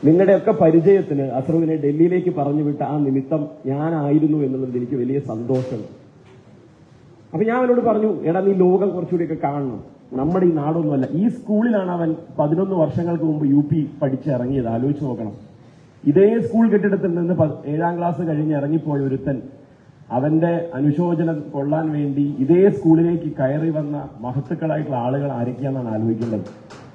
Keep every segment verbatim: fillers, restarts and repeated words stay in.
നിങ്ങളുടെയൊക്കെ പരിചയത്തിന് അസ്രുവിനെ ഡൽഹിയിലേക്ക് പറഞ്ഞു വിട്ട ആ നിമിത്തം ഞാനായിരുന്നു എന്നുള്ളത് എനിക്ക് വലിയ സന്തോഷമുണ്ട്. അപ്പൊ ഞാൻ അവനോട് പറഞ്ഞു, എടാ നീ ലോകം കുറച്ചുകൂടിയൊക്കെ കാണണം, നമ്മുടെ ഈ നാടൊന്നുമല്ല. ഈ സ്കൂളിലാണ് അവൻ പതിനൊന്ന് വർഷങ്ങൾക്ക് മുമ്പ് യു പി പഠിച്ചിറങ്ങിയത്. ആലോചിച്ച് നോക്കണം. ഇതേ സ്കൂൾ കെട്ടിടത്തിൽ നിന്ന് ഏഴാം ക്ലാസ് കഴിഞ്ഞ് ഇറങ്ങിപ്പോയ ഒരുത്തൻ അവന്റെ അനുശോചനം കൊള്ളാൻ വേണ്ടി ഇതേ സ്കൂളിലേക്ക് കയറി വന്ന മഹത്തുക്കളായിട്ടുള്ള ആളുകൾ ആരൊക്കെയാണെന്നാണ് ആലോചിക്കേണ്ടത്.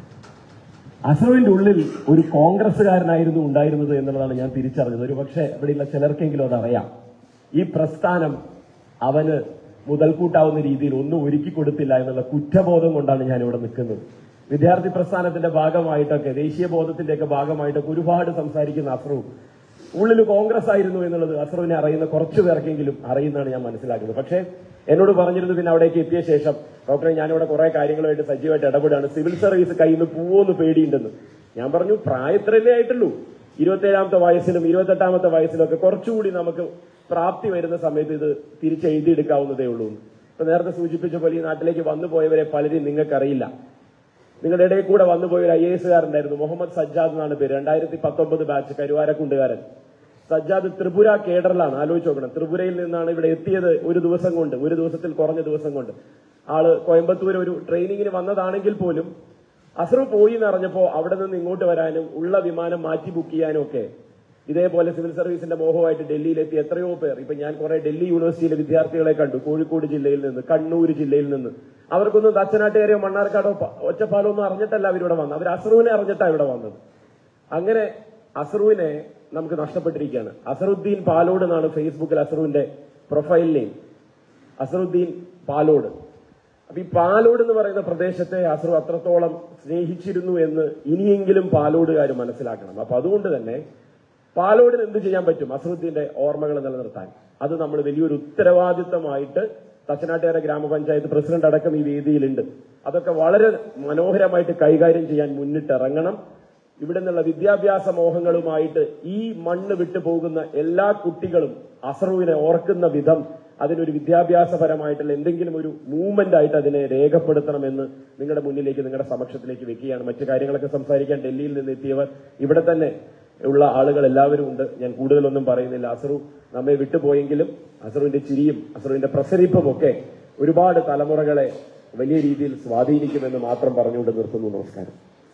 അസ്രുവിന്റെ ഉള്ളിൽ ഒരു കോൺഗ്രസ്സുകാരനായിരുന്നു ഉണ്ടായിരുന്നത് എന്നുള്ളതാണ് ഞാൻ തിരിച്ചറിഞ്ഞത്. ഒരു പക്ഷേ ഇവിടെയുള്ള ചിലർക്കെങ്കിലും അതറിയാം. ഈ പ്രസ്ഥാനം അവന് മുതൽക്കൂട്ടാവുന്ന രീതിയിൽ ഒന്നും ഒരുക്കി കൊടുത്തില്ല എന്നുള്ള കുറ്റബോധം കൊണ്ടാണ് ഞാൻ ഇവിടെ നിൽക്കുന്നത്. വിദ്യാർത്ഥി പ്രസ്ഥാനത്തിന്റെ ഭാഗമായിട്ടൊക്കെ ദേശീയ ബോധത്തിന്റെയൊക്കെ ഭാഗമായിട്ടൊക്കെ ഒരുപാട് സംസാരിക്കുന്ന അസ്രു ഉള്ളിൽ കോൺഗ്രസ് ആയിരുന്നു എന്നുള്ളത് അസ്രുവിനെ അറിയുന്ന കുറച്ചു പേർക്കെങ്കിലും അറിയുന്നതാണ് ഞാൻ മനസ്സിലാക്കുന്നത്. പക്ഷേ എന്നോട് പറഞ്ഞിരുന്നു പിന്നെ അവിടേക്ക് എത്തിയ ശേഷം, ഡോക്ടറെ ഞാനിവിടെ കുറെ കാര്യങ്ങളുമായിട്ട് സജീവമായിട്ട് ഇടപെടാണ്, സിവിൽ സർവീസ് കയ്യിൽ നിന്ന് പോവോന്ന് പേടിയുണ്ടെന്ന്. ഞാൻ പറഞ്ഞു, പ്രായത്തിലല്ലേ ആയിട്ടുള്ളൂ, ഇരുപത്തേഴാമത്തെ വയസ്സിലും ഇരുപത്തെട്ടാമത്തെ വയസ്സിലും ഒക്കെ കുറച്ചുകൂടി നമുക്ക് പ്രാപ്തി വരുന്ന സമയത്ത് ഇത് തിരിച്ചെഴുതിയെടുക്കാവുന്നതേ ഉള്ളൂ. ഇപ്പൊ നേരത്തെ സൂചിപ്പിച്ച പോലെ ഈ നാട്ടിലേക്ക് വന്നു പോയവരെ പലരും നിങ്ങൾക്കറിയില്ല. നിങ്ങളുടെ ഇടയിൽ കൂടെ വന്നുപോയ ഒരു ഐ എ എസുകാരുണ്ടായിരുന്നു, മുഹമ്മദ് സജ്ജാദ് എന്നാണ് പേര്, രണ്ടായിരത്തി പത്തൊമ്പത് ബാച്ച്, കരുവാരക്കുണ്ടുകാരൻ. സജ്ജാദ് ത്രിപുര കേഡറിലാണ്. ആലോചിച്ച് നോക്കണം, ത്രിപുരയിൽ നിന്നാണ് ഇവിടെ എത്തിയത് ഒരു ദിവസം കൊണ്ട്, ഒരു ദിവസത്തിൽ കുറഞ്ഞ ദിവസം കൊണ്ട്. ആള് കോയമ്പത്തൂർ ഒരു ട്രെയിനിങ്ങിന് വന്നതാണെങ്കിൽ പോലും അസ്രു പോയി എന്നറിഞ്ഞപ്പോ അവിടെ നിന്ന് ഇങ്ങോട്ട് വരാനും ഉള്ള വിമാനം മാറ്റി ബുക്ക് ചെയ്യാനും ഒക്കെ ഇതേപോലെ സിവിൽ സർവീസിന്റെ മോഹമായിട്ട് ഡൽഹിയിലെത്തി എത്രയോ പേർ. ഇപ്പൊ ഞാൻ കുറെ ഡൽഹി യൂണിവേഴ്സിറ്റിയിലെ വിദ്യാർത്ഥികളെ കണ്ടു, കോഴിക്കോട് ജില്ലയിൽ നിന്ന്, കണ്ണൂർ ജില്ലയിൽ നിന്ന്. അവർക്കൊന്നും തച്ചനാട്ടുകാരെയോ മണ്ണാർക്കാടോ ഒറ്റപ്പാലോ ഒന്നും അറിഞ്ഞിട്ടല്ല അവരിവിടെ വന്നത്, അവർ അസ്രുവിനെ അറിഞ്ഞിട്ടാണ് ഇവിടെ വന്നത്. അങ്ങനെ അസ്രുവിനെ നമുക്ക് നഷ്ടപ്പെട്ടിരിക്കുകയാണ്. അസറുദ്ദീൻ പാലോട് എന്നാണ് ഫേസ്ബുക്കിൽ അസ്രുവിന്റെ പ്രൊഫൈൽ നെയിം, അസറുദ്ദീൻ പാലോട്. അപ്പൊ ഈ പാലോട് എന്ന് പറയുന്ന പ്രദേശത്തെ അസ്രു അത്രത്തോളം സ്നേഹിച്ചിരുന്നു എന്ന് ഇനിയെങ്കിലും പാലോടുകാർ മനസ്സിലാക്കണം. അപ്പൊ അതുകൊണ്ട് തന്നെ പാലോടിന് എന്ത് ചെയ്യാൻ പറ്റും അസറുദ്ദീന്റെ ഓർമ്മകൾ നിലനിർത്താൻ? അത് നമ്മൾ വലിയൊരു ഉത്തരവാദിത്തമായിട്ട് തച്ചനാട്ടുകര ഗ്രാമപഞ്ചായത്ത് പ്രസിഡന്റ് അടക്കം ഈ വേദിയിലുണ്ട്. അതൊക്കെ വളരെ മനോഹരമായിട്ട് കൈകാര്യം ചെയ്യാൻ മുന്നിട്ടിറങ്ങണം. ഇവിടെ നിന്നുള്ള വിദ്യാഭ്യാസ മോഹങ്ങളുമായിട്ട് ഈ മണ്ണ് വിട്ടു പോകുന്ന എല്ലാ കുട്ടികളും അസ്രുവിനെ ഓർക്കുന്ന വിധം അതിനൊരു വിദ്യാഭ്യാസപരമായിട്ടുള്ള എന്തെങ്കിലും ഒരു മൂവ്മെന്റ് ആയിട്ട് അതിനെ രേഖപ്പെടുത്തണമെന്ന് നിങ്ങളുടെ മുന്നിലേക്ക്, നിങ്ങളുടെ സമക്ഷത്തിലേക്ക് വെക്കുകയാണ്. മറ്റു കാര്യങ്ങളൊക്കെ സംസാരിക്കാൻ ഡൽഹിയിൽ നിന്ന് എത്തിയവർ ഇവിടെ തന്നെ ഉള്ള ആളുകൾ എല്ലാവരും ഉണ്ട്. ഞാൻ കൂടുതലൊന്നും പറയുന്നില്ല. അസ്രു നമ്മെ വിട്ടുപോയെങ്കിലും അസ്രുവിന്റെ ചിരിയും അസ്രുവിന്റെ പ്രസരിപ്പും ഒക്കെ ഒരുപാട് തലമുറകളെ വലിയ രീതിയിൽ സ്വാധീനിക്കുമെന്ന് മാത്രം പറഞ്ഞുകൊണ്ട് നിർത്തുന്നു. നമസ്കാരം.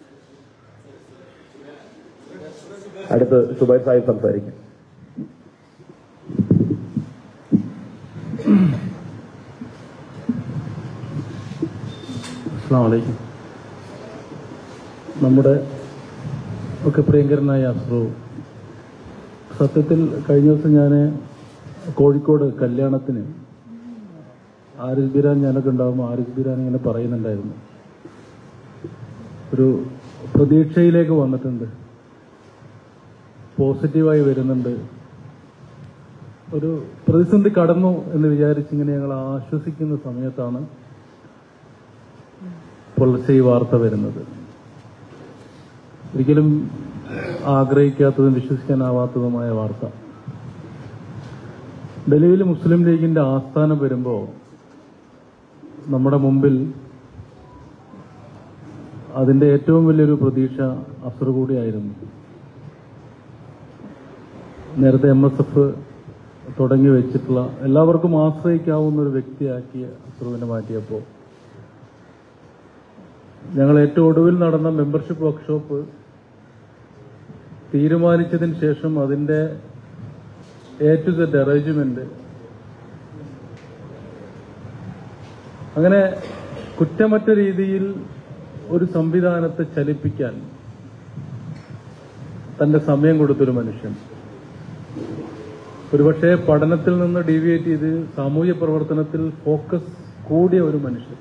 അടുത്ത് സുബൈർ സാഹിബ് സംസാരിക്കും. അസ്സലാമു അലൈക്കും. നമ്മുടെ ഒക്കെ പ്രിയങ്കരനായ അസ്രു, സത്യത്തിൽ കഴിഞ്ഞ ദിവസം ഞാൻ കോഴിക്കോട് കല്യാണത്തിന് ആരിഫ് ബിരാൻ ഞാനൊക്കെ ഉണ്ടാകുമ്പോൾ ആരിഫ് ബിരാൻ ഇങ്ങനെ പറയുന്നുണ്ടായിരുന്നു, ഒരു പ്രതീക്ഷയിലേക്ക് വന്നിട്ടുണ്ട്, പോസിറ്റീവായി വരുന്നുണ്ട്, ഒരു പ്രതിസന്ധി കടന്നു എന്ന് വിചാരിച്ചിങ്ങനെ ഞങ്ങൾ ആശ്വസിക്കുന്ന സമയത്താണ് പുലർച്ചെ ഈ വാർത്ത വരുന്നത്. ഒരിക്കലും ആഗ്രഹിക്കാത്തതും വിശ്വസിക്കാനാവാത്തതുമായ വാർത്ത. ഡൽഹിയിൽ മുസ്ലിം ലീഗിന്റെ ആസ്ഥാനം വരുമ്പോൾ നമ്മുടെ മുമ്പിൽ അതിന്റെ ഏറ്റവും വലിയൊരു പ്രതീക്ഷ അസ്രു കൂടിയായിരുന്നു. നേരത്തെ എം എസ് എഫ് തുടങ്ങി വെച്ചിട്ടുള്ള എല്ലാവർക്കും ആശ്രയിക്കാവുന്ന ഒരു വ്യക്തിയാക്കി അസ്രുവിനെ മാറ്റിയപ്പോൾ ഞങ്ങൾ ഏറ്റവും ഒടുവിൽ നടന്ന മെമ്പർഷിപ്പ് വർക്ക്ഷോപ്പ് തീരുമാനിച്ചതിന് ശേഷം അതിന്റെ എ ടു സെഡ് അറേഞ്ച്മെന്റ്, അങ്ങനെ കുറ്റമറ്റ രീതിയിൽ ഒരു സംവിധാനത്തെ ചലിപ്പിക്കാൻ തന്റെ സമയം കൊടുത്തൊരു മനുഷ്യൻ, ഒരുപക്ഷെ പഠനത്തിൽ നിന്ന് ഡീവിയേറ്റ് ചെയ്ത് സാമൂഹ്യ പ്രവർത്തനത്തിൽ ഫോക്കസ് കൂടിയ ഒരു മനുഷ്യൻ,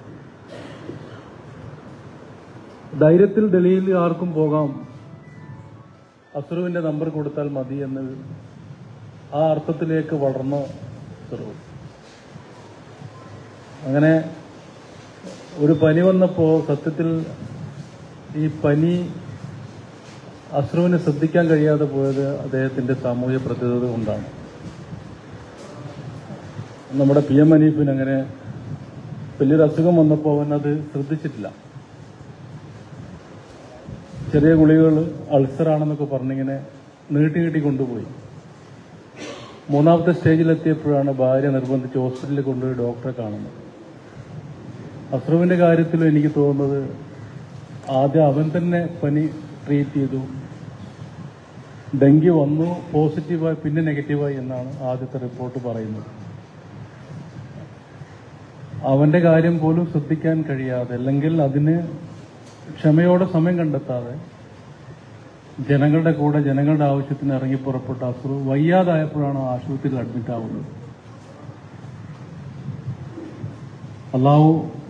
ധൈര്യത്തിൽ ഡൽഹിയിൽ ആർക്കും പോകാം, അസ്രുവിന്റെ നമ്പർ കൊടുത്താൽ മതി എന്ന് ആ അർത്ഥത്തിലേക്ക് വളർന്ന അസ്രു. അങ്ങനെ ഒരു പനി വന്നപ്പോ സത്യത്തിൽ ഈ പനി അസ്രുവിനെ ശ്രദ്ധിക്കാൻ കഴിയാതെ പോയത് അദ്ദേഹത്തിന്റെ സാമൂഹ്യ പ്രതിബദ്ധത കൊണ്ടാണ്. നമ്മുടെ പി എം ഹനീഫിന് അങ്ങനെ വലിയൊരു അസുഖം വന്നപ്പോൾ അവൻ അത് ശ്രദ്ധിച്ചിട്ടില്ല. ചെറിയ ഗുളികകൾ അൾസറാണെന്നൊക്കെ പറഞ്ഞിങ്ങനെ നീട്ടി നീട്ടി കൊണ്ടുപോയി. മൂന്നാമത്തെ സ്റ്റേജിലെത്തിയപ്പോഴാണ് ഭാര്യ നിർബന്ധിച്ച് ഹോസ്പിറ്റലിൽ കൊണ്ടുപോയി ഡോക്ടറെ കാണുന്നത്. അസ്രുവിന്റെ കാര്യത്തിലും എനിക്ക് തോന്നുന്നത് ആദ്യം അവൻ തന്നെ പനി ട്രീറ്റ് ചെയ്തു, ഡെങ്കി വന്നു, പോസിറ്റീവായി പിന്നെ നെഗറ്റീവായി എന്നാണ് ആദ്യത്തെ റിപ്പോർട്ട് പറയുന്നത്. അവന്റെ കാര്യം പോലും ശ്രദ്ധിക്കാൻ കഴിയാതെ, അല്ലെങ്കിൽ അതിന് ക്ഷമയോടെ സമയം കണ്ടെത്താതെ ജനങ്ങളുടെ കൂടെ ജനങ്ങളുടെ ആവശ്യത്തിന് ഇറങ്ങി പുറപ്പെട്ട അസ്രു വയ്യാതായപ്പോഴാണ് ആശുപത്രിയിൽ അഡ്മിറ്റ് ആവുന്നത്. അല്ലാഹു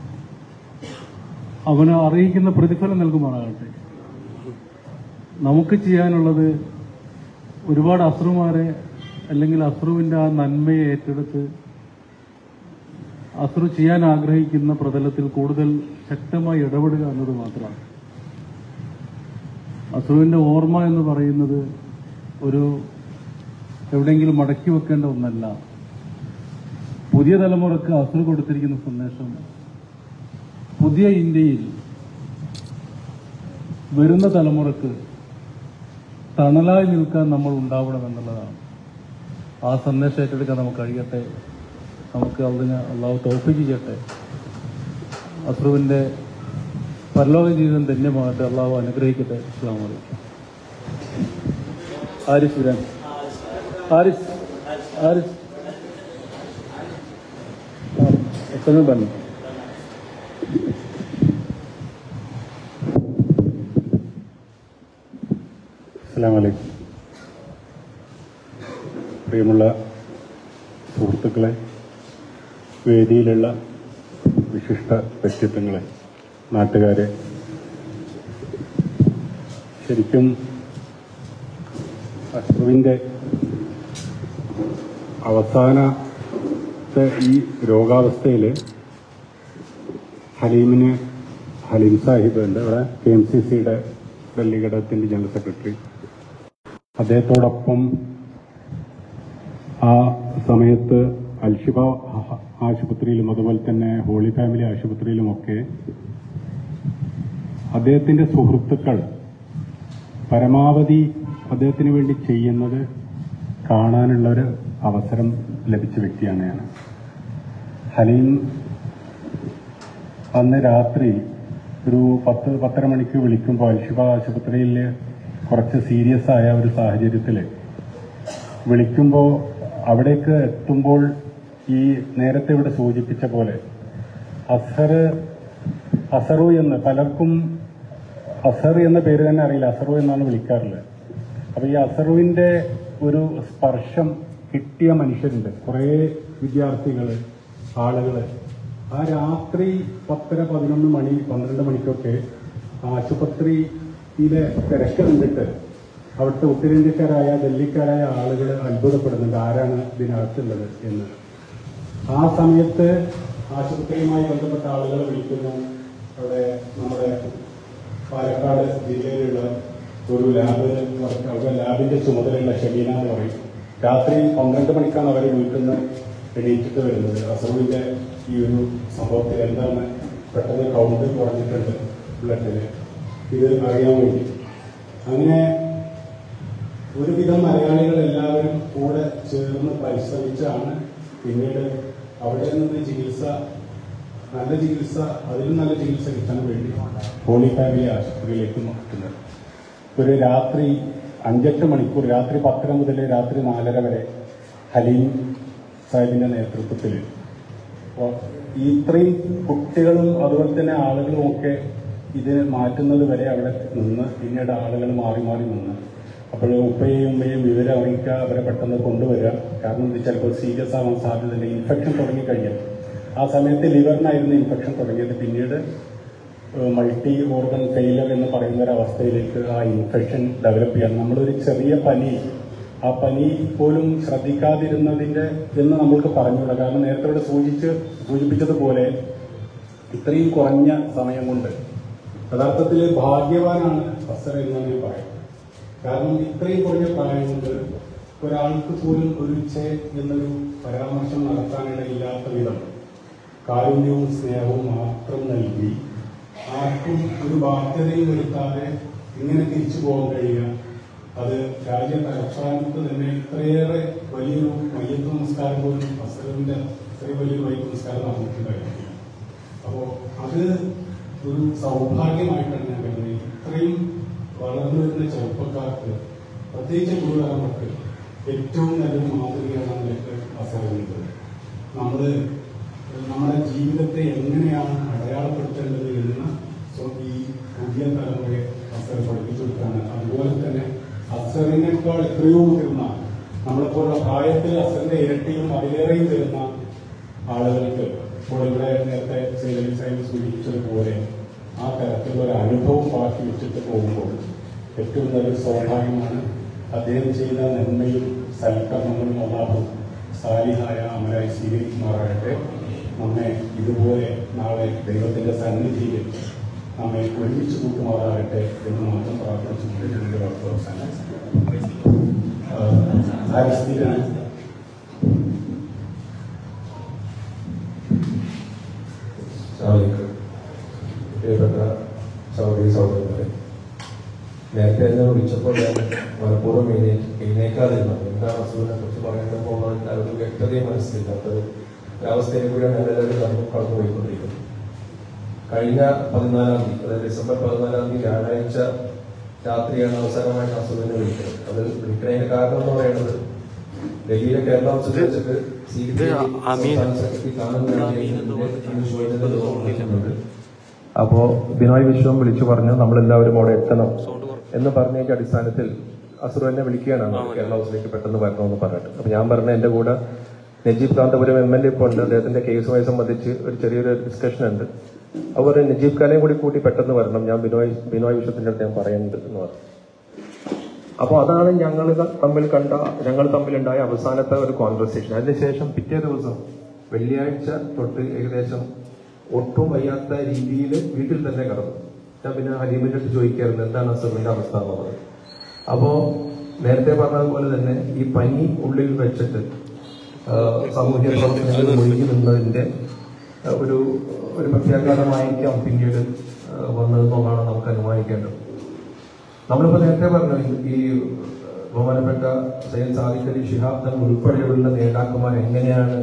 അവന് അറിയിക്കുന്ന പ്രതിഫലം നൽകുമാറാകട്ടെ. നമുക്ക് ചെയ്യാനുള്ളത് ഒരുപാട് അസ്രുമാരെ അല്ലെങ്കിൽ അസ്രുവിന്റെ ആ നന്മയെ ഏറ്റെടുത്ത് അസ്രു ചെയ്യാൻ ആഗ്രഹിക്കുന്ന പ്രതലത്തിൽ കൂടുതൽ ശക്തമായി ഇടപെടുക എന്നത് മാത്രമാണ്. അസ്രുവിന്റെ ഓർമ്മ എന്ന് പറയുന്നത് ഒരു എവിടെയെങ്കിലും മടക്കി വെക്കേണ്ട ഒന്നല്ല. പുതിയ തലമുറക്ക് അസ്രു കൊടുത്തിരിക്കുന്ന സന്ദേശം പുതിയ ഇന്ത്യയിൽ വരുന്ന തലമുറക്ക് തണലായി നിൽക്കാൻ നമ്മൾ ഉണ്ടാവണമെന്നുള്ളതാണ്. ആ സന്ദേശം ഏറ്റെടുക്കാൻ നമുക്ക് കഴിയട്ടെ. നമുക്ക് അതിന് അള്ളാഹു തൗഫീഖ് ചെയ്യട്ടെ. അസ്രുവിന്റെ പരലോക ജീവിതം ധന്യമാകട്ടെ. അള്ളാഹു അനുഗ്രഹിക്കട്ടെ. അസ്സലാമു അലൈക്കും. ആരിസ് വിരാൻ ആരിസ് ആരിസ് എത്ര പറഞ്ഞു. അസ്സലാമു അലൈക്കും. പ്രിയമുള്ള സുഹൃത്തുക്കളെ, വേദിയിലുള്ള വിശിഷ്ട വ്യക്തിത്വങ്ങളെ, നാട്ടുകാരെ, ശരിക്കും അസ്രുവിൻ്റെ അവസാനത്തെ ഈ രോഗാവസ്ഥയിൽ ഹലീമിന് ഹലീം സാഹിബ് ഉണ്ട് ഇവിടെ, കെ എം സി സിയുടെ ഡൽഹി ഘടകത്തിൻ്റെ ജനറൽ സെക്രട്ടറി. അദ്ദേഹത്തോടൊപ്പം ആ സമയത്ത് അൽഷിഫ ആശുപത്രിയിലും അതുപോലെ തന്നെ ഹോളി ഫാമിലി ആശുപത്രിയിലുമൊക്കെ അദ്ദേഹത്തിന്റെ സുഹൃത്തുക്കൾ പരമാവധി അദ്ദേഹത്തിന് വേണ്ടി ചെയ്യുന്നത് കാണാനുള്ള ഒരു അവസരം ലഭിച്ച വ്യക്തിയാണ് ഞാൻ. ഹലീം അന്ന് രാത്രി ഒരു പത്ത് പത്തര മണിക്ക് വിളിക്കുമ്പോൾ അൽഷിഫ ആശുപത്രിയിൽ കുറച്ച് സീരിയസ് ആയ ഒരു സാഹചര്യത്തിൽ വിളിക്കുമ്പോൾ അവിടേക്ക് എത്തുമ്പോൾ ഈ നേരത്തെ ഇവിടെ സൂചിപ്പിച്ച പോലെ അസർ അസറു എന്ന് പലർക്കും അസർ എന്ന പേര് തന്നെ അറിയില്ല, അസറു എന്നാണ് വിളിക്കാറുള്ളത്. അപ്പൊ ഈ അസറുവിന്റെ ഒരു സ്പർശം കിട്ടിയ മനുഷ്യരുണ്ട്, കുറേ വിദ്യാർത്ഥികൾ, ആളുകൾ. ആ രാത്രി പത്തര പതിനൊന്ന് മണി പന്ത്രണ്ട് മണിക്കൊക്കെ ആശുപത്രിയിലെ തിരക്ക് കണ്ടിട്ട് അവിടുത്തെ ഉത്തരേന്ത്യക്കാരായ ഡൽഹിക്കാരായ ആളുകൾ അത്ഭുതപ്പെടുന്നുണ്ട് ആരാണ് ഇതിനകത്തുള്ളത് എന്ന്. ആ സമയത്ത് ആശുപത്രിയുമായി ബന്ധപ്പെട്ട ആളുകൾ വിളിക്കുന്നു. അവിടെ നമ്മുടെ പാലക്കാട് ജില്ലയിലുള്ള ഒരു ലാബ് അവിടെ ലാബിന്റെ ചുമതലയുള്ള ഷെബീന എന്ന് പറയും. രാത്രി പന്ത്രണ്ട് മണിക്കാണ് അവർ വീട്ടിൽ നിന്ന് എണീറ്റിട്ട് വരുന്നത്. അസറുവിന്റെ ഈ ഒരു സംഭവത്തിൽ എന്താണ് പെട്ടെന്ന് കൗണ്ട് കുറഞ്ഞിട്ടുണ്ട് ബ്ലഡിന്, ഇത് അറിയാൻ വേണ്ടി. അങ്ങനെ ഒരുവിധം മലയാളികൾ എല്ലാവരും കൂടെ ചേർന്ന് പരിശ്രമിച്ചാണ് പിന്നീട് അവിടെ നിന്ന് ചികിത്സ, നല്ല ചികിത്സ, അതിലും നല്ല ചികിത്സ കിട്ടാൻ വേണ്ടി ഹോളി ഫാമിലി ആശുപത്രിയിലേക്ക് മാറ്റുന്നത്. ഒരു രാത്രി അഞ്ചെട്ട് മണിക്കൂർ, രാത്രി പത്തര മുതൽ രാത്രി നാലര വരെ ഹലീം സാഹിബിന്റെ നേതൃത്വത്തിൽ ഇത്രയും കുട്ടികളും അതുപോലെ തന്നെ ആളുകളും ഒക്കെ ഇത് മാറ്റുന്നത് വരെ അവിടെ നിന്ന് പിന്നീട് ആളുകൾ മാറി മാറി നിന്ന് അപ്പോൾ ഉപ്പയെയും ഉമ്മയും വിവരം അറിയിക്കുക, അവരെ പെട്ടെന്ന് കൊണ്ടുവരിക. കാരണം ഇത് ചിലപ്പോൾ സീരിയസ് ആവാൻ സാധ്യതയില്ല. ഇൻഫെക്ഷൻ തുടങ്ങിക്കഴിഞ്ഞാൽ ആ സമയത്ത് ലിവറിനായിരുന്നു ഇൻഫെക്ഷൻ തുടങ്ങിയത്. പിന്നീട് മൾട്ടി ഓർഗൻ ഫെയിലർ എന്ന് പറയുന്ന ഒരു അവസ്ഥയിലേക്ക് ആ ഇൻഫെക്ഷൻ ഡെവലപ്പ് ചെയ്യാൻ നമ്മളൊരു ചെറിയ പനി, ആ പനി പോലും ശ്രദ്ധിക്കാതിരുന്നതിന്റെ എന്ന് നമ്മൾക്ക് പറഞ്ഞുകൂടാ. കാരണം നേരത്തെ ഇവിടെ സൂചിച്ച് സൂചിപ്പിച്ചതുപോലെ ഇത്രയും കുറഞ്ഞ സമയം കൊണ്ട് യഥാർത്ഥത്തിൽ ഭാഗ്യവാനാണ് അസർ എന്ന് ഞാൻ പറയും. കാരണം ഇത്രയും കുറഞ്ഞ പ്രായം കൊണ്ട് ഒരാൾക്ക് പോലും ഒരു ചെ എന്നൊരു പരാമർശം നടത്താനിടയില്ലാത്ത വിധം കാരുണ്യവും സ്നേഹവും മാത്രം നൽകി ആർക്കും ഒരു ബാധ്യതയും വരുത്താതെ ഇങ്ങനെ തിരിച്ചു പോകാൻ കഴിയുക, അത് രാജ്യ തലസ്ഥാനത്ത് തന്നെ ഇത്രയേറെ വലിയൊരു മയ്യത്ത് നമസ്കാരം പോലും അസറിന്റെ ഇത്രയും വലിയൊരു മയ്യത്ത് നമസ്കാരം നടന്നിട്ടുണ്ടായിരുന്നു. അപ്പോൾ അത് ഒരു സൗഭാഗ്യമായിട്ടാണ് ഞാൻ കരുതുന്നത്. ഇത്രയും വളർന്നു വരുന്ന ചെറുപ്പക്കാർക്ക്, പ്രത്യേകിച്ച് പുതുതലമുറക്ക് ഏറ്റവും നല്ലൊരു മാതൃകയാണ് നിനക്ക് അസറുള്ളത്. നമ്മൾ നമ്മുടെ ജീവിതത്തെ എങ്ങനെയാണ് അടയാളപ്പെടുത്തേണ്ടത് എന്ന് ഈ പുതിയ തലമുറയെ അസർ പഠിപ്പിച്ചു കൊടുക്കാണ്. അതുപോലെ തന്നെ അസറിനേക്കാൾ എത്രയോ തരുന്ന നമ്മളെപ്പോലുള്ള പ്രായത്തിൽ അസറിന്റെ ഇരട്ടിയും അതിലേറെയും തരുന്ന ആളുകൾക്ക് ഇപ്പോൾ ഇവിടെ നേരത്തെ സൈലൻസായി സൂചിപ്പിച്ചതുപോലെ ആ തരത്തിലുള്ള ഒരു അനുഭവം ബാക്കി വെച്ചിട്ട് പോകുമ്പോൾ ഏറ്റവും നല്ലൊരു സ്വാഭാവികമാണ്. അദ്ദേഹം ചെയ്ത നന്മയും സൽക്കർമ്മങ്ങളും അല്ലാഹു സാലിഹായ അമലായി സ്വീകരിക്കുമാറാകട്ടെ. നമ്മെ ഇതുപോലെ നാളെ ദൈവത്തിന്റെ സന്നിധിയിൽ നമ്മെ ഒരുമിച്ച് കൂട്ടുമാറാകട്ടെ എന്ന് മാത്രം പ്രാർത്ഥിച്ചുകൊണ്ട് വാർത്ത അവസാനം പ്രിയപ്പെട്ട സൗദി സൗദരന്മാരെ, നേരത്തെ എന്നെ വിളിച്ചപ്പോൾ ഞാൻ മനഃപൂർവ്വം എഴുന്നേ എഴുന്നേക്കാതിരുന്നു. എന്താണ് അസുഖനെ കുറിച്ച് പറയേണ്ടപ്പോൾ ഒരു വ്യക്തതയും മനസ്സിലാക്കാത്ത ഒരവസ്ഥയെ കൂടിയാണ് ഞങ്ങളെല്ലാവരും കടന്നു കടന്നു പോയിക്കൊണ്ടിരിക്കുന്നത്. കഴിഞ്ഞ പതിനാലാം തീയതി, അതായത് ഡിസംബർ പതിനാലാം തീയതി വ്യാഴാഴ്ച രാത്രിയാണ് അവസാനമായിട്ട് അസുഖനെ വിളിക്കുന്നത്. അത് വിളിക്കുന്നതിന്റെ കാരണം എന്ന് പറയുന്നത് ഡൽഹിയിലെ കേരള ഹൗസിൽ വെച്ചിട്ട് സി പി ഐ സെക്രട്ടറി കാണുന്നുണ്ട്. അപ്പോ ബിനോയ് വിശ്വം വിളിച്ചു പറഞ്ഞു നമ്മളെല്ലാവരും അവിടെ എത്തണം എന്ന് പറഞ്ഞതിന്റെ അടിസ്ഥാനത്തിൽ അസുർ എന്നെ വിളിക്കുകയാണ് കേരള ഹൗസിലേക്ക് പെട്ടെന്ന് വരണമെന്ന് പറഞ്ഞിട്ട്. അപ്പൊ ഞാൻ പറഞ്ഞ എന്റെ കൂടെ Najeeb Kanthapuram M L A ഇപ്പോൾ ഉണ്ട്. അദ്ദേഹത്തിന്റെ കേസുമായി സംബന്ധിച്ച് ഒരു ചെറിയൊരു ഡിസ്കഷൻ ഉണ്ട്. അതുപോലെ നജീബ് ഖാനെയും കൂടി കൂട്ടി പെട്ടെന്ന് വരണം, ഞാൻ ബിനോയ് ബിനോയ് വിശ്വത്തിന്റെ അടുത്ത് ഞാൻ പറയുന്നുണ്ട് എന്ന് പറഞ്ഞു. അപ്പോൾ അതാണ് ഞങ്ങൾ തമ്മിൽ കണ്ട ഞങ്ങൾ തമ്മിലുണ്ടായ അവസാനത്തെ ഒരു കോൺവെർസേഷൻ. അതിനുശേഷം പിറ്റേ ദിവസം വെള്ളിയാഴ്ച തൊട്ട് ഏകദേശം ഒട്ടും വയ്യാത്ത രീതിയിൽ വീട്ടിൽ തന്നെ കിടന്നു. ഞാൻ പിന്നെ ഹലീമിന്റെ അടുത്ത് ചോദിക്കായിരുന്നു എന്താണ് അസുഖത്തിന്റെ അവസ്ഥ എന്നുള്ളത്. അപ്പോ നേരത്തെ പറഞ്ഞതുപോലെ തന്നെ ഈ പനി ഉള്ളിൽ വെച്ചിട്ട് സാമൂഹ്യ പ്രവർത്തനങ്ങളിൽ മുഴുകി നിന്നതിന്റെ ഒരു ഒരു പ്രത്യാഘാതമായിരിക്കാം പിന്നീട് വന്നതെന്നുള്ളതാണ് നമുക്ക് അനുമാനിക്കേണ്ടത്. നമ്മളിപ്പോ നേരത്തെ പറഞ്ഞു ഈ ബഹുമാനപ്പെട്ട സയ്യിദ് സാദിഖ് അലി ശിഹാബ് തങ്ങൾ ഉൾപ്പെടെയുള്ള നേതാക്കന്മാർ എങ്ങനെയാണ്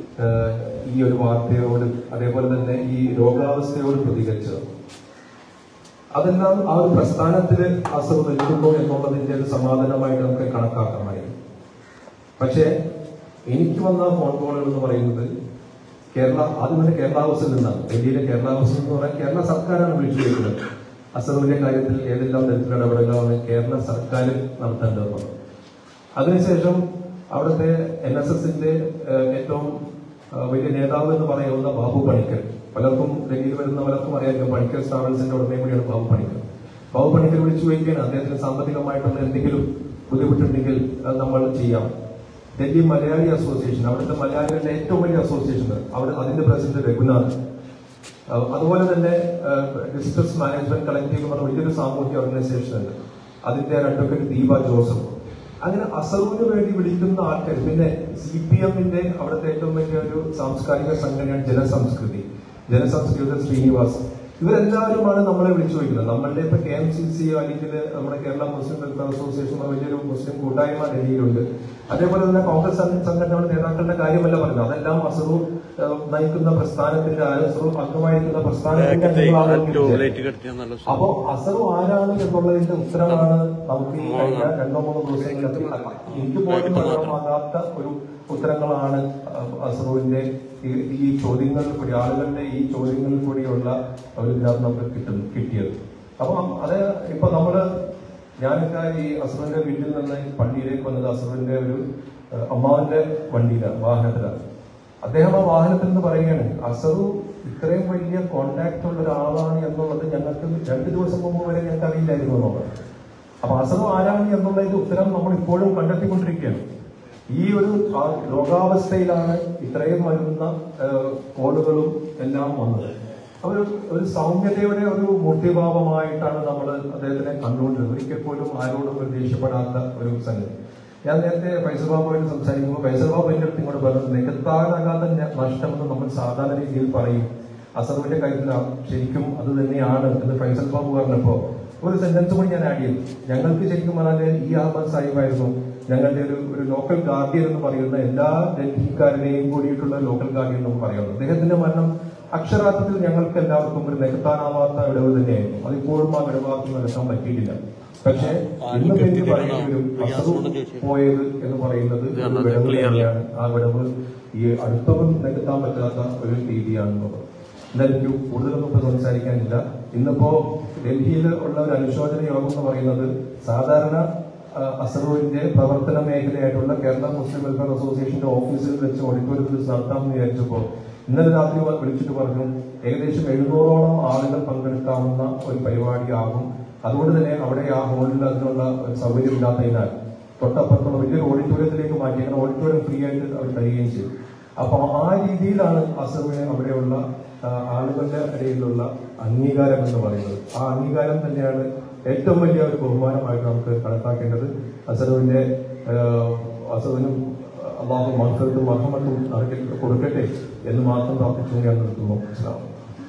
ഈ ഒരു വാർത്തയോട് അതേപോലെ തന്നെ ഈ രോഗാവസ്ഥയോട് പ്രതികരിച്ചത്. അതെല്ലാം ആ ഒരു പ്രസ്ഥാനത്തിൽ അസർ നിൽക്കുന്നു എന്നുള്ളതിന്റെ ഒരു സമാധാനമായിട്ട് നമുക്ക് കണക്കാക്കാമായിരുന്നു. പക്ഷേ എനിക്ക് വന്ന ഫോൺ കോളുകൾ എന്ന് പറയുന്നത് കേരള ആദ്യം കേരള ഹൗസിൽ നിന്നാണ്. ഡൽഹിയിലെ കേരള ഹൗസിൽ എന്ന് പറയാൻ കേരള സർക്കാരാണ് വിളിച്ചു ചോദിക്കുന്നത് അസറിന്റെ കാര്യത്തിൽ ഏതെല്ലാം തരത്തിലുള്ള ഇടപെടലാണ് കേരള സർക്കാർ നടത്തേണ്ടതെന്ന്. അതിനുശേഷം അവിടുത്തെ എൻ എസ് എസിന്റെ ഏറ്റവും വലിയ നേതാവ് എന്ന് പറയുന്ന ബാബു പണിക്കർ, പലർക്കും ഡൽഹിയിൽ വരുന്ന പലർക്കും അറിയാം, പണിക്കർ ട്രാവൽസിന്റെ ഉടമയും കൂടിയാണ് ബാബു പണിക്കർ. ബാബു പണിക്കർ വിളിച്ചു ചോദിക്കുകയാണ് അദ്ദേഹത്തിന് സാമ്പത്തികമായിട്ടുള്ള എന്തെങ്കിലും ബുദ്ധിമുട്ടുണ്ടെങ്കിൽ അത് നമ്മൾ ചെയ്യാം. ഡൽഹി മലയാളി അസോസിയേഷൻ, അവിടുത്തെ മലയാളികളുടെ ഏറ്റവും വലിയ അസോസിയേഷൻ, അവിടെ അതിന്റെ പ്രസിഡന്റ് രഘുനാഥ്, അതുപോലെ തന്നെ ഡിസ്ട്രിക്ട് മാനേജ്മെന്റ് കളക്ടീവ് പറഞ്ഞ വലിയൊരു സാമൂഹ്യ ഓർഗനൈസേഷൻ ഉണ്ട്, അതിന്റെ അഡ്വക്കേറ്റ് ദീപ ജോസഫ്, അങ്ങനെ അസറിന് വേണ്ടി വിളിക്കുന്ന ആൾക്കാർ. പിന്നെ സി പി എമ്മിന്റെ അവിടുത്തെ ഏറ്റവും വലിയ ഒരു സാംസ്കാരിക സംഘടനയാണ് ജനസംസ്കൃതി, ജനസംസ്കൃതി ശ്രീനിവാസ്, ഇവരെല്ലാവരുമാണ് നമ്മളെ വിളിച്ചു ചോദിക്കുന്നത്. നമ്മളുടെ ഇപ്പൊ കെ എം സി സി അല്ലെങ്കിൽ നമ്മുടെ കേരള മുസ്ലിം വെൽഫെയർ അസോസിയേഷൻ വലിയൊരു മുസ്ലിം കൂട്ടായ്മ ഡൽഹിയിലുണ്ട്. അതേപോലെ തന്നെ കോൺഗ്രസ് സംഘടനകളുടെ നേതാക്കളുടെ കാര്യമല്ല പറയുന്നത്, അതെല്ലാം അസറു നയിക്കുന്ന പ്രസ്ഥാനത്തിന്റെ അസറു അംഗമായിരിക്കുന്ന പ്രസ്ഥാനത്തിന്റെ. അപ്പോ അസറു ആരാണ് എന്നുള്ളതിന്റെ ഉത്തരമാണ് നമുക്ക് ഈ കഴിഞ്ഞ രണ്ടോ മൂന്നോ ദിവസങ്ങളിൽ എനിക്ക് പോലും മനോഹരമാകാത്ത ഒരു ഉത്തരങ്ങളാണ് അസറുവിന്റെ ഈ ചോദ്യങ്ങളിൽ കൂടി, ആളുകളുടെ ഈ ചോദ്യങ്ങളിൽ കൂടിയുള്ള ഒരു ഇതിനകത്ത് നമുക്ക് കിട്ടുന്നു കിട്ടിയത്. അപ്പൊ അത് ഇപ്പൊ നമ്മള് ഞാനൊക്കെ ഈ അസറിന്റെ വീട്ടിൽ നിന്ന് പള്ളിയിലേക്ക് വന്നത് അസറിന്റെ ഒരു അമ്മാവന്റെ വണ്ടിയിലാണ്, വാഹനത്തിലാണ്. അദ്ദേഹം ആ വാഹനത്തിൽ നിന്ന് പറയുകയാണ് അസറു ഇത്രയും വലിയ കോണ്ടാക്ട് ഉള്ള ഒരാളാണ് എന്നുള്ളത് ഞങ്ങൾക്ക് രണ്ടു ദിവസം മുമ്പ് വരെ ഞങ്ങൾക്ക് അറിയില്ലായിരുന്നു എന്നുള്ളത്. അപ്പൊ അസറു ആരാണ് എന്നുള്ളതിന്റെ ഉത്തരം നമ്മൾ ഇപ്പോഴും കണ്ടെത്തിക്കൊണ്ടിരിക്കുകയാണ്. ഈ ഒരു രോഗാവസ്ഥയിലാണ് ഇത്രയും വരുന്ന കോളുകളും എല്ലാം വന്നത്. ഒരു ഒരു സൗമ്യതയുടെ ഒരു മൂർത്തിഭാവമായിട്ടാണ് നമ്മൾ അദ്ദേഹത്തിനെ കണ്ടുകൊണ്ടിരുന്നത്. ഒരിക്കൽ പോലും ആരോടും ഒരു ദേഷ്യപ്പെടാത്ത ഒരു സംഗതി. ഞാൻ നേരത്തെ ഫൈസൽ ബാബുമായിട്ട് സംസാരിക്കുമ്പോൾ ഫൈസൽ ബാബു എന്റെ അടുത്ത് ഇങ്ങോട്ട് പറഞ്ഞത് നികത്താനാകാത്ത നഷ്ടമെന്ന് നമ്മൾ സാധാരണ രീതിയിൽ പറയും, അസറുവിന്റെ കാര്യത്തിൽ ശരിക്കും അത് തന്നെയാണ് എന്ന് ഫൈസൽ ബാബു പറഞ്ഞപ്പോ ഒരു സെന്റൻസ് കൂടി ഞാൻ ആഡ് ചെയ്യുന്നു. ഞങ്ങൾക്ക് ശരിക്കും പറഞ്ഞാൽ ഈ അഹമ്മദ് സാഹിബായിരുന്നു ഞങ്ങളുടെ ഒരു ഒരു ലോക്കൽ ഗാർഡിയൻ എന്ന് പറയുന്ന എല്ലാ ഡൽഹിക്കാരനെയും കൂടിയിട്ടുള്ള ലോക്കൽ ഗാർഡിയൻ എന്ന് പറയുന്നത്. അദ്ദേഹത്തിന്റെ മരണം അക്ഷരാർത്ഥത്തിൽ ഞങ്ങൾക്ക് എല്ലാവർക്കും ഒരു നികത്താനാവാത്ത വിടവ് തന്നെയായിരുന്നു. അതിപ്പോഴും ആ വിടവാക്ക് നികത്താൻ പറ്റിയിട്ടില്ല. പക്ഷേ ഇന്ന് എനിക്ക് പറയേണ്ടി വരും, അസറു പോയത് എന്ന് പറയുന്നത് ഒരു വിടവ് തന്നെയാണ്. ആ വിടവ് ഈ അടുത്തവർ നികത്താൻ പറ്റാത്ത ഒരു രീതിയാണെന്നുള്ളത്. എന്തായാലും എനിക്ക് കൂടുതലൊന്നും സംസാരിക്കാനില്ല. ഇന്നിപ്പോ ഡൽഹിയിൽ ഉള്ള ഒരു അനുശോചന യോഗം എന്ന് പറയുന്നത് സാധാരണ അസറുവിന്റെ പ്രവർത്തന മേഖലയായിട്ടുള്ള കേരള മുസ്ലിം വെൽഫെയർ അസോസിയേഷന്റെ ഓഫീസിൽ വെച്ച് ഓഡിറ്റോറിയത്തിൽ നടത്താമെന്ന് വിചാരിച്ചപ്പോ ഇന്നലെ രാത്രി വിളിച്ചിട്ട് പറഞ്ഞു ഏകദേശം എഴുന്നൂറോളം ആളുകൾ പങ്കെടുക്കാവുന്ന ഒരു പരിപാടിയാകും. അതുകൊണ്ട് തന്നെ അവിടെ ആ ഹോളിൽ അതിനുള്ള സൗകര്യം ഇല്ലാത്തതിനാൽ തൊട്ടപ്പുറത്തുള്ള വലിയൊരു ഓഡിറ്റോറിയത്തിലേക്ക് മാറ്റി. അങ്ങനെ ഓഡിറ്റോറിയം ഫ്രീ ആയിട്ട് അവർ തരികയും ചെയ്തു. അപ്പൊ ആ രീതിയിലാണ് അസറുവിനെ അവിടെയുള്ള ആളുകളുടെ ഇടയിലുള്ള അംഗീകാരം എന്ന് പറയുന്നത്. ആ അംഗീകാരം തന്നെയാണ് ഏറ്റവും വലിയ ഒരു ബഹുമാനമായിട്ട് നമുക്ക് കണക്കാക്കേണ്ടത്. അസറുവിന്റെ അസറുവിനും അള്ളാഹു മഹ്ഫിറത്തും മർഹമത്തും നടത്തി കൊടുക്കട്ടെ എന്ന് മാത്രം പ്രാർത്ഥിച്ചു ഞാൻ നിർത്തുന്നു. അസ്സലാമു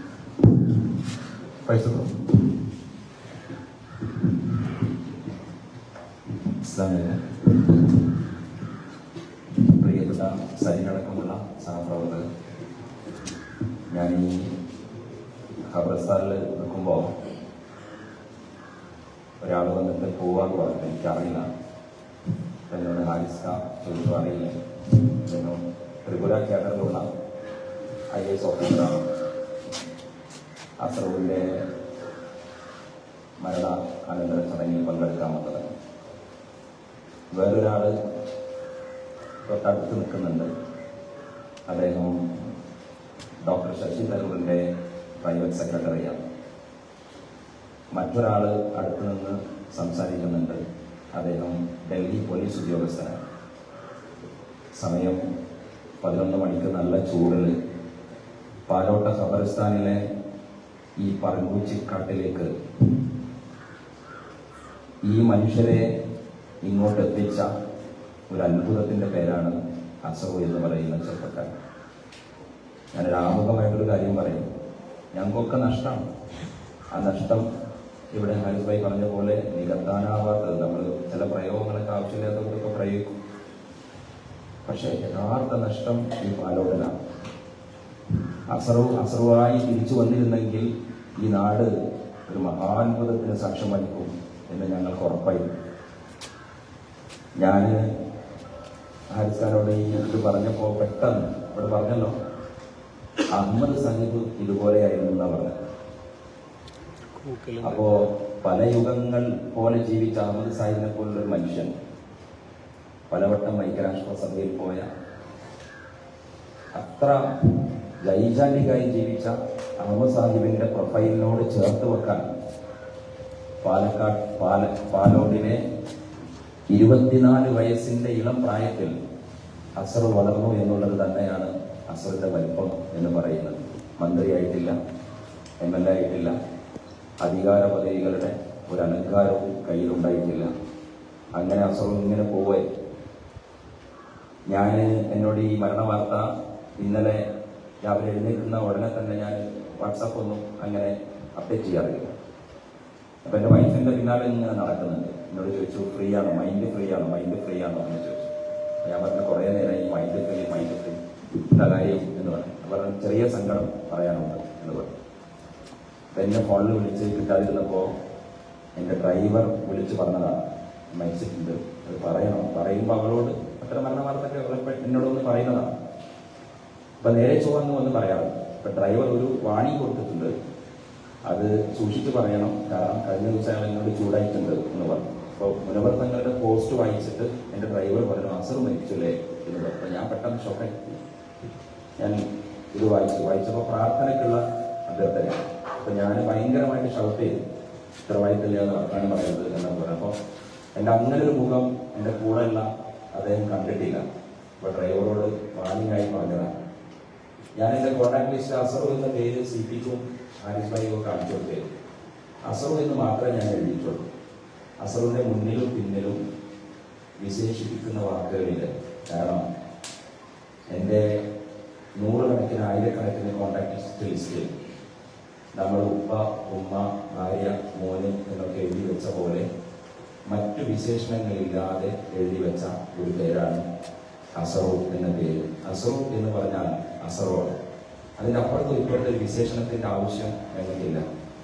അലൈക്കും. പ്രിയപ്പെട്ട സൈനടക്കമുള്ള സഹപ്രവർത്തകർ, ഞാൻ ഈ ഖബർസ്ഥാനിൽ നിൽക്കുമ്പോൾ ഒരാൾ വന്നിട്ട് പോവാന്ന് പറഞ്ഞു. എനിക്കറിയില്ല. എന്നോട് ഹാരിസ്ക ചോദിച്ചു, അറിയില്ല. എന്നോട് ത്രിപുര കേരളത്തിലുള്ള ഐ എസ് ഓഫീസറാണ്. അസറുവിൻ്റെ മരണ അനന്തര ചടങ്ങിൽ പങ്കെടുക്കാൻ വന്നത്. വേറൊരാൾ തൊട്ടടുത്ത് നിൽക്കുന്നുണ്ട്. അദ്ദേഹം ഡോക്ടർ ശശി തരൂരിൻ്റെ പ്രൈവറ്റ് സെക്രട്ടറിയാണ്. മറ്റൊരാൾ അടുത്ത് നിന്ന് സംസാരിക്കുന്നുണ്ട്. അദ്ദേഹം ഡൽഹി പോലീസ് ഉദ്യോഗസ്ഥനാണ്. സമയം പതിനൊന്ന് മണിക്ക് നല്ല ചൂടിൽ പാലോട്ട ഖബറിസ്ഥാനിലെ ഈ പറങ്കൂച്ചിക്കാട്ടിലേക്ക് ഈ മനുഷ്യരെ ഇങ്ങോട്ട് എത്തിച്ച ഒരു അത്ഭുതത്തിന്റെ പേരാണ് അസറു എന്ന് പറയുന്ന ചെറുപ്പക്കാരൻ. ഞാനൊരു ആമുഖമായിട്ടൊരു കാര്യം പറയും. ഞങ്ങൾക്കൊക്കെ നഷ്ടമാണ്. ആ നഷ്ടം ഇവിടെ ഹാരിസ് ഭായി പറഞ്ഞ പോലെ നികത്താനാവാത്തത്. നമ്മൾ ചില പ്രയോഗങ്ങളൊക്കെ ആവശ്യമില്ലാത്തതൊക്കെ പ്രയോഗിക്കും. പക്ഷെ യഥാർത്ഥ നഷ്ടം ഈ പാലോട്ടനാണ്. അസറു അസറുവായി തിരിച്ചു വന്നിരുന്നെങ്കിൽ ഈ നാട് ഒരു മഹാത്ഭുതത്തിന് സാക്ഷ്യം വഹിക്കും എന്ന് ഞങ്ങൾക്ക് ഉറപ്പായി. ഞാൻ ഹാരിസ് ഖാനോട് ഈ ഇത് പറഞ്ഞപ്പോൾ പെട്ടെന്ന് ഇവിടെ പറഞ്ഞല്ലോ, അഹമ്മദ് സാഹിബ് ഇതുപോലെയായിരുന്നു എന്നാണ് പറഞ്ഞത്. അപ്പോ പല യുഗങ്ങൾ പോലെ ജീവിച്ച അഹമ്മദ് സാഹിബിനെ പോലുള്ളൊരു മനുഷ്യൻ, പലവട്ടം ഐക്യരാഷ്ട്രസഭയിൽ പോയ, അത്ര ജൈജാലികായി ജീവിച്ച അഹമ്മദ് സാഹിബിന്റെ പ്രൊഫൈലിനോട് ചേർത്ത് വെക്കാൻ പാലക്കാട് പാല പാലോടിനെ ഇരുപത്തിനാല് വയസ്സിന്റെ ഇളം പ്രായത്തിൽ അസർ വളർന്നു എന്നുള്ളത് തന്നെയാണ് അസറിന്റെ വലിപ്പം എന്ന് പറയുന്നത്. മന്ത്രിയായിട്ടില്ല, എം എൽ എ ആയിട്ടില്ല, അധികാര പദവികളുടെ ഒരു അലങ്കാരവും കയ്യിലുണ്ടായിട്ടില്ല. അങ്ങനെ അസർ ഇങ്ങനെ പോവേ. ഞാൻ എന്നോട് ഈ മരണ വാർത്ത ഇന്നലെ രാവിലെ എഴുന്നേൽക്കുന്ന ഉടനെ തന്നെ ഞാൻ വാട്സാപ്പ് ഒന്നും അങ്ങനെ അപ്ഡേറ്റ് ചെയ്യാറില്ല. അപ്പൊ എന്റെ വൈഫിന്റെ പിന്നാലെ ഇങ്ങനെ നടക്കുന്നുണ്ട്. എന്നോട് ചോദിച്ചു, ഫ്രീ ആണോ, മൈൻഡ് ഫ്രീ ആണോ, മൈൻഡ് ഫ്രീ ആണോ എന്ന് ചോദിച്ചു. ഞാൻ പറഞ്ഞു കുറെ നേരം ഈ മൈൻഡ് ഫ്രീ മൈൻഡ് ഫ്രീ എന്താ കാര്യം എന്ന് പറഞ്ഞു. പറഞ്ഞു ചെറിയ സങ്കടം പറയാനുണ്ട് എന്ന് പറഞ്ഞു. അപ്പൊ എന്നെ ഫോണിൽ വിളിച്ച് കിട്ടാതിരുന്നപ്പോ എന്റെ ഡ്രൈവർ വിളിച്ച് പറഞ്ഞതാണ്, മരിച്ചിട്ടുണ്ട്, അത് പറയണം. പറയുമ്പോൾ അവളോട് അത്ര മരണ വാർത്തയൊക്കെ എന്നോടൊന്ന് പറയുന്നതാണ്. അപ്പൊ നേരെ ചുവന്ന് വന്ന് പറയാറുണ്ട്. ഇപ്പൊ ഡ്രൈവർ ഒരു വാണി കൊടുത്തിട്ടുണ്ട്, അത് സൂക്ഷിച്ച് പറയണം, കാരണം കഴിഞ്ഞ ദിവസം അയാൾ എന്നോട് ചൂടായിട്ടുണ്ട് എന്ന് പറഞ്ഞു. അപ്പോൾ മുനവർത്തങ്ങളുടെ പോസ്റ്റ് വായിച്ചിട്ട് എൻ്റെ ഡ്രൈവർ പറഞ്ഞു അസർ മരിച്ചില്ലേ എന്ന് പറഞ്ഞു. അപ്പോൾ ഞാൻ പെട്ടെന്ന് ഷോക്കായി. ഞാൻ ഇത് വായിച്ചു വായിച്ചപ്പോൾ പ്രാർത്ഥനയ്ക്കുള്ള അഭ്യർത്ഥനയാണ്. അപ്പോൾ ഞാൻ ഭയങ്കരമായിട്ട് ഷൗട്ട് ചെയ്തു, ഉത്തരവാദിത്തമില്ല എന്ന് വർത്താനം പറയുന്നത് എന്നാണ് പറയുന്നത്. അപ്പോൾ എൻ്റെ അങ്ങനെ ഒരു മുഖം എൻ്റെ കൂടെയുള്ള അദ്ദേഹം കണ്ടിട്ടില്ല. അപ്പോൾ ഡ്രൈവറോട് വാണിംഗായി പറഞ്ഞതാണ്. ഞാൻ എൻ്റെ കോൺടാക്ട് ലിസ്റ്റ് അസറു എന്ന പേര് സി പിക്കും ഹാരിസ് ഭായിക്കും കാണിച്ചു കൊടുത്തത്. അസറു എന്ന് മാത്രമേ ഞാൻ എഴുതിയിട്ടുള്ളൂ. അസറുവിന്റെ മുന്നിലും പിന്നിലും വിശേഷിപ്പിക്കുന്ന വാക്കുകളില്ല. കാരണം എൻ്റെ നൂറുകണക്കിന് ആയിരക്കണക്കിന് കോൺടാക്ട് ലിസ്റ്റ് ലിസ്റ്റിൽ നമ്മൾ ഉപ്പ, ഉമ്മ, ഭാര്യ, മോന് എന്നൊക്കെ എഴുതി വെച്ച പോലെ മറ്റു വിശേഷണങ്ങളില്ലാതെ എഴുതി വെച്ച ഒരു പേരാണ് അസറു എന്ന പേര്. അസറു എന്ന് പറഞ്ഞാൽ അസറോട്. അതിൻ്റെ അപ്പുറത്തും ഇപ്പോഴത്തെ ഒരു വിശേഷണത്തിന്റെ ആവശ്യം ഞങ്ങൾക്കില്ല.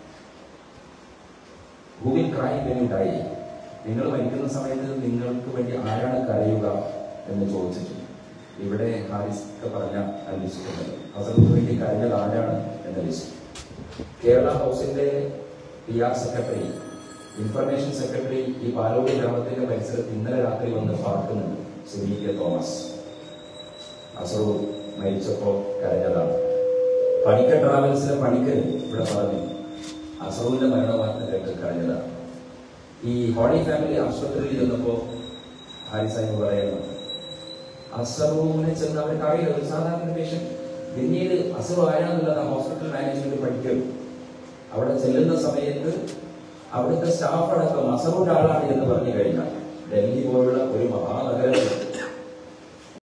Who will cry when you die? നിങ്ങൾ മരിക്കുന്ന സമയത്ത് നിങ്ങൾക്ക് വേണ്ടി ആരാണ് കരയുക എന്ന് ചോദിച്ചിട്ടുണ്ട്. ഇവിടെ ഹാരിസ് പറഞ്ഞ അന്വേഷിക്കുന്നത് അസറുക്ക് വേണ്ടി കരഞ്ഞത് ആരാണ് എന്ന ലിസ്റ്റ്. കേരള ഹൗസിന്റെ P R secretary, information secretary ഈ പാലോട് ഗ്രാമത്തിന്റെ പരിസരത്ത് ഇന്നലെ രാത്രി വന്ന് പാർക്കുന്നുണ്ട്. സുനി കെ തോമസ് അസറു മരിച്ചപ്പോ കരഞ്ഞതാണ്. പണിക്ക ട്രാവൽസിലെ പണിക്കർ ഇവിടെ പറഞ്ഞു അസറുവിന്റെ മരണവാർത്ത കേട്ട് കരഞ്ഞതാണ്. ഈ ഹോളി ഫാമിലി ആശുപത്രിയിൽ ചെന്നപ്പോ ഹാരിസായി പറയുന്നു, അസറുവിനെ ചെന്ന് അവർക്ക് അറിയില്ല, ഒരു സാധാരണ പേഷ്യന്റ്. പിന്നീട് അസറു ആരാന്നുള്ളത് ഹോസ്പിറ്റൽ മാനേജ്മെന്റ് പഠിക്കും. അവിടെ ചെല്ലുന്ന സമയത്ത് അവിടുത്തെ സ്റ്റാഫ് അടക്കം അസറുവിന്റെ ആളാണ് എന്ന് പറഞ്ഞു കഴിഞ്ഞാൽ ഡൽഹി